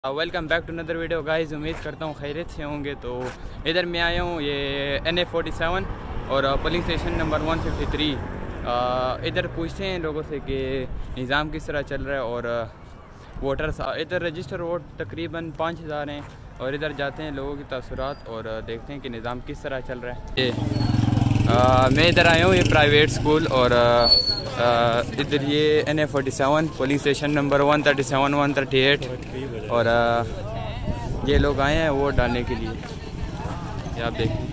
Welcome back to another video guys. उम्मीद करता हूँ खैरियत से होंगे। तो इधर मैं आया हूँ ये NA47 और पुलिंग स्टेशन नंबर 153। इधर पूछते हैं लोगों से कि निज़ाम किस तरह चल रहा है और वोटर्स इधर रजिस्टर वोट तकरीबन 5000 हैं और इधर जाते हैं लोगों की तसुरात और देखते हैं कि निज़ाम किस तरह चल रहा है। मैं इधर आया हूँ ये प्राइवेट स्कूल और इधर ये NA47 पुलिंग स्टेशन नंबर 137 138 और ये लोग आए हैं वोट डालने के लिए। ये आप देखें,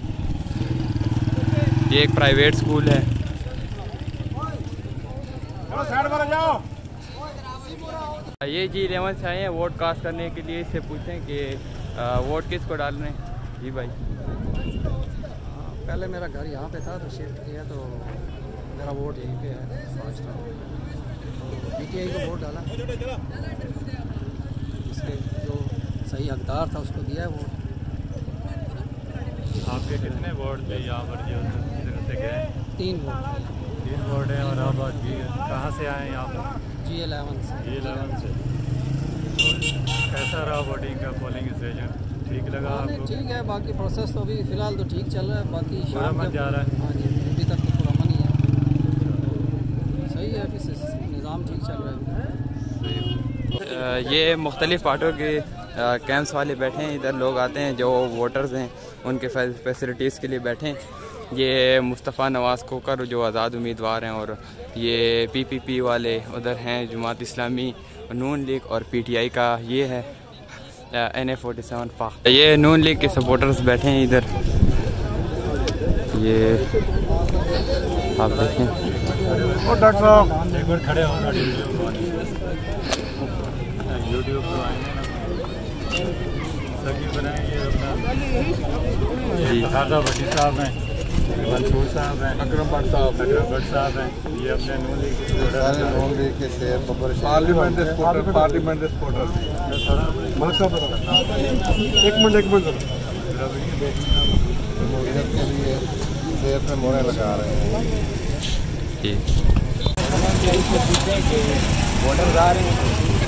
ये एक प्राइवेट स्कूल है। ये G11 से आए हैं वोट कास्ट करने के लिए। इससे पूछते हैं कि वोट किसको डालना है। जी भाई, पहले मेरा घर यहाँ पे था तो शिफ्ट किया तो मेरा वोट यहीं पे है। PTI को वोट डाला, इसके जो सही हकदार था उसको दिया है वोट। आपके कितने वोट थे यहाँ पर जो से गए? 3 वोट हैं। और आप कहाँ से आए यहाँ पर? G11 से। G11 से। तो कैसा रहा वोटिंग का पोलिंग स्टेशन? ठीक लगा आपको? ठीक है, बाकी प्रोसेस तो अभी फ़िलहाल तो ठीक चल रहा है। बाकी पूरा मन जा रहा है? हाँ जी, अभी तक तो पूरा मन ही है। सही है, अभी निज़ाम ठीक चल रहा है। ये मुख्तलिफ़ पार्टों के कैंप्स वाले बैठे हैं। इधर लोग आते हैं जो वोटर्स हैं उनके फैसिलिटीज़ के लिए बैठे हैं। ये मुस्तफ़ा नवाज़ खोकर जो आज़ाद उम्मीदवार हैं और ये PPP वाले उधर हैं, जमात इस्लामी, नून लीग और PTI का ये है NA47 पाक। ये नून लीग के सपोर्टर्स बैठे हैं इधर। ये आप देखें। और डॉक्टर साहब एक बार खड़े हो यूट्यूब पर आएंगे ना बनाएंगे अपना। खाजा भट्टी साहब हैं, मंसूर साहब हैं, अकरम भट्ट साहब हैं। ये अपने नून लीग के पार्लियामेंट सपोर्टर। एक मिनट शेर पे मोहरे लगा रहे हैं। वोटर आ रहे हैं।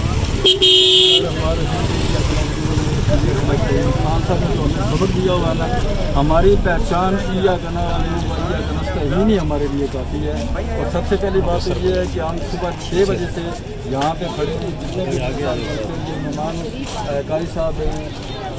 सबक दिया हुआ ना, हमारी पहचान किया करना ही नहीं हमारे लिए काफ़ी है। और सबसे पहली बात तो ये है कि हम सुबह 6 बजे से यहाँ पे खड़े हैं। जितने भी मेहमान कारी साहब हैं,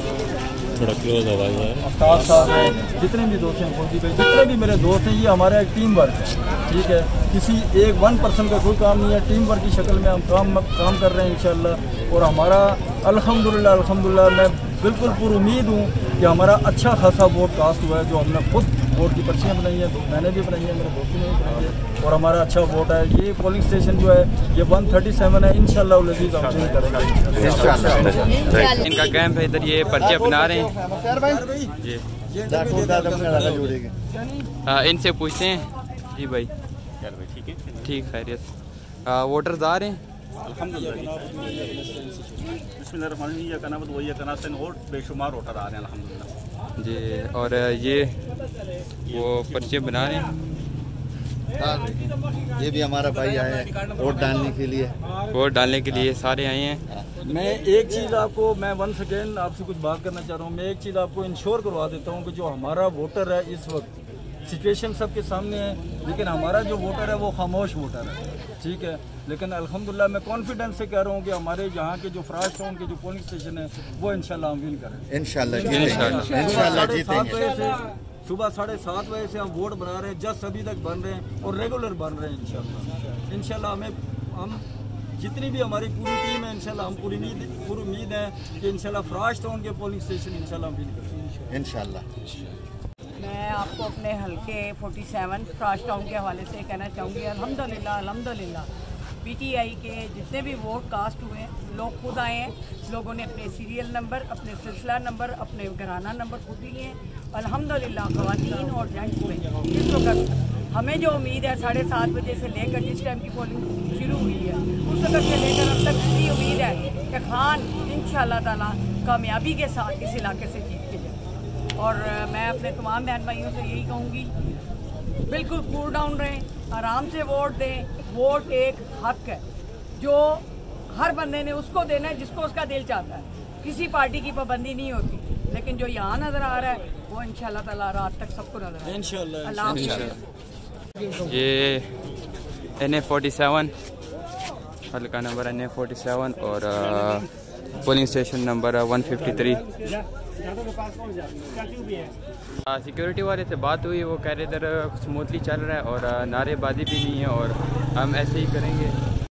अफ्तार साहब हैं, जितने भी दोस्त हैं, फौजी भाई, जितने भी मेरे दोस्त हैं, ये हमारा एक टीम वर्क है। ठीक है, किसी एक 1% का कोई काम नहीं है। टीम वर्क की शक्ल में हम काम कर रहे हैं इंशाल्लाह। और हमारा अल्हम्दुलिल्लाह मैं बिल्कुल पूरी उम्मीद हूँ कि हमारा अच्छा खासा वोट कास्ट हुआ है। जो हमने खुद वोट की पर्चियाँ बनाई हैं, मैंने भी बनाई है, मेरे दोस्तों ने भी बनाई है और हमारा अच्छा वोट है। ये पोलिंग स्टेशन जो है ये 137 है। इंशाल्लाह लजीज हम चेंज करेंगे। इनका कैंप है इधर, ये पर्चे बना रहे हैं। इनसे पूछते हैं। जी भाई, ठीक है, ठीक खैरियत। वोटर्स आ रहे हैं और बेशुमार वोटर आ रहे हैं अल्हम्दुलिल्लाह जी। और ये वो पर्चे बना रहे हैं। ये भी हमारा भाई आए हैं वोट डालने के लिए। वोट डालने के लिए सारे आए हैं। मैं एक चीज़ आपको, मैं वंस अगेन आपसे कुछ बात करना चाह रहा हूँ। मैं एक चीज़ आपको इंश्योर करवा देता हूँ कि जो हमारा वोटर है इस वक्त, सिचुएशन सबके सामने है, लेकिन हमारा जो वोटर है वो खामोश वोटर है। ठीक है, लेकिन अल्हम्दुलिल्लाह मैं कॉन्फिडेंस से कह रहा हूँ कि हमारे यहाँ के जो फ्राश टाउन के जो पोलिंग स्टेशन है वो इंशाल्लाह हम विन करें। इंशाल्लाह सुबह 7:30 बजे से हम वोट बना रहे हैं, जस्ट अभी तक बन रहे हैं और रेगुलर बन रहे हैं। इंशाल्लाह हम जितनी भी हमारी पूरी टीम है, इंशाल्लाह हम पूरी उम्मीद है कि इंशाल्लाह फ्राश टाउन के पोलिंग स्टेशन इंशाल्लाह हम विन करेंगे इंशाल्लाह। मैं आपको अपने हल्के 47 फ्राश टाउन के हवाले से कहना चाहूँगी अल्हम्दुलिल्लाह PTI के जितने भी वोट कास्ट हुए हैं, लोग खुद आए हैं। लोगों ने अपने सीरियल नंबर, अपने सिलसिला नंबर, अपने घराना नंबर खुद लिए हैं। अल्हम्दुलिल्लाह ख़वातीन और जेंट्स में इस वक्त हमें जो उम्मीद है 7:30 बजे से लेकर जिस टाइम की पोलिंग शुरू हुई है उस वक्त से लेकर अब तक इतनी उम्मीद है कि खान इंशाअल्लाह ताला कामयाबी के साथ इस इलाके से जीत के जाए। और मैं अपने तमाम बहन भाइयों से यही कहूँगी, बिल्कुल कूल डाउन रहें, आराम से वोट दें। वोट एक हक है जो हर बंदे ने उसको देना है जिसको उसका दिल चाहता है, किसी पार्टी की पाबंदी नहीं होती। लेकिन जो यहाँ नज़र आ रहा है वो इंशाल्लाह ताला रात तक सबको नजर आएगा इंशाल्लाह। अल्लाह हाफ़िज़। ये NA47 हल्का नंबर NA47 और पोलिंग स्टेशन नंबर 153। सिक्योरिटी वाले से बात हुई, वो कह रहे इधर स्मूथली चल रहा है और नारेबाजी भी नहीं है और हम ऐसे ही करेंगे।